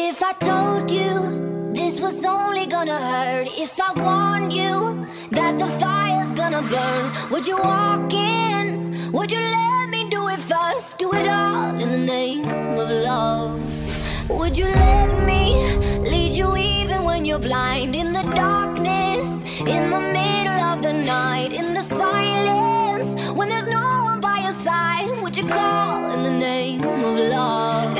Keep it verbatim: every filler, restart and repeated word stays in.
If I told you this was only gonna hurt, if I warned you that the fire's gonna burn, would you walk in? Would you let me do it first? Do it all in the name of love. Would you let me lead you even when you're blind? In the darkness, in the middle of the night, in the silence, when there's no one by your side, would you call in the name of love?